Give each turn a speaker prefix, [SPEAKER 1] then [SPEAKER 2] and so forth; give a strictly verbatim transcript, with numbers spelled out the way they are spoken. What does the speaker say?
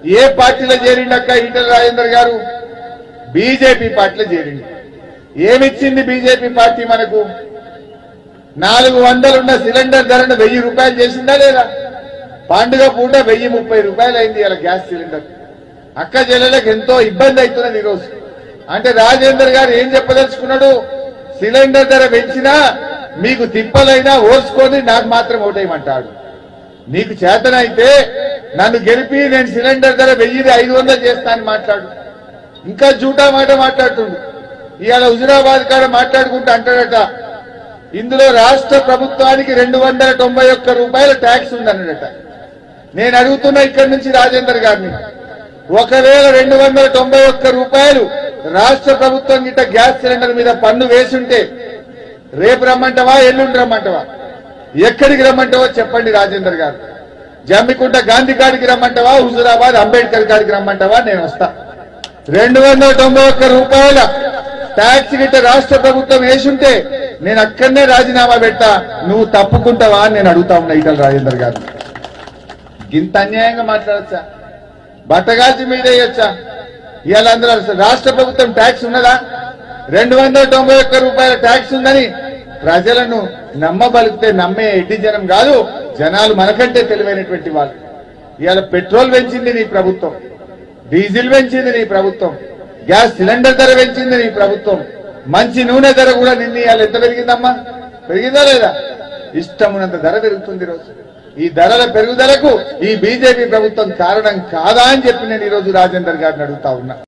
[SPEAKER 1] ఏ పార్టీలో చేరిండక్క ఈటల రాజేందర్ గారు? బీజేపీ పార్టీలో చేరిండు. ఏమిచ్చింది బీజేపీ పార్టీ మనకు? నాలుగు వందలున్న సిలిండర్ ధరను వెయ్యి రూపాయలు చేసిందా లేదా? పండుగ పూట వెయ్యి ముప్పై రూపాయలు అయింది ఇలా గ్యాస్ సిలిండర్. అక్క చెల్లెలకు ఎంతో ఇబ్బంది అవుతున్నది ఈరోజు. అంటే రాజేందర్ గారు ఏం చెప్పదలుచుకున్నాడు? సిలిండర్ ధర పెంచినా మీకు తిప్పలైనా ఓర్చుకొని నాకు మాత్రం ఓటేయమంటాడు. నీకు చేతనైతే నన్ను గెలిపి నేను సిలిండర్ ధర వెయ్యిది ఐదు వందలు చేస్తానని మాట్లాడు. ఇంకా జూటా మాట మాట్లాడుతుండు. ఇవాళ హుజురాబాద్ కాడ మాట్లాడుకుంటూ అంటాడట, ఇందులో రాష్ట్ర ప్రభుత్వానికి రెండు వందల తొంభై ఒక్క రూపాయల ట్యాక్స్ ఉందన్నాడట. నేను అడుగుతున్నా ఇక్కడి నుంచి రాజేందర్ గారిని, ఒకవేళ రెండు వందల తొంభై ఒక్క రూపాయలు రాష్ట్ర ప్రభుత్వం గిట్ట గ్యాస్ సిలిండర్ మీద పన్ను వేసుంటే రేపు రమ్మంటవా, ఎల్లుండి రమ్మంటవా, ఎక్కడికి రమ్మంటావో చెప్పండి రాజేందర్ గారు. జమ్మికుంట గాంధీ కాడికి రమ్మంటవా, హుజురాబాద్ అంబేద్కర్ కాడికి రమ్మంటవా? నేను వస్తా. రెండు వందల తొంభై ఒక్క రూపాయల ట్యాక్స్ గిట్ట రాష్ట్ర ప్రభుత్వం వేసుంటే నేను అక్కడనే రాజీనామా పెట్టా, నువ్వు తప్పుకుంటావా అని నేను అడుగుతా ఉన్నా ఈటల రాజేందర్ గారు. ఇంత అన్యాయంగా మాట్లాడచ్చా? బట్టగాల్చి మీద వేయొచ్చా? ఇవాళ అందరూ రాష్ట్ర ప్రభుత్వం ట్యాక్స్ ఉన్నదా? రెండు వందల తొంభై ఒక్క రూపాయల ట్యాక్స్ ఉందని ప్రజలను నమ్మబలిగితే నమ్మే ఎడ్డి జనం కాదు, జనాలు మనకంటే తెలివైనటువంటి వాళ్ళు. ఇవాళ పెట్రోల్ పెంచింది నీ ప్రభుత్వం, డీజిల్ పెంచింది నీ ప్రభుత్వం, గ్యాస్ సిలిండర్ ధర పెంచింది నీ ప్రభుత్వం, మంచి నూనె ధర కూడా నిన్న ఇవాళ ఎంత పెరిగిందమ్మా? పెరిగిందా లేదా? ఇష్టమున్నంత ధర పెరుగుతుంది ఈరోజు. ఈ ధరల పెరుగుదలకు ఈ బీజేపీ ప్రభుత్వం కారణం కాదా అని చెప్పి నేను ఈరోజు రాజేందర్ గారిని అడుగుతా ఉన్నా.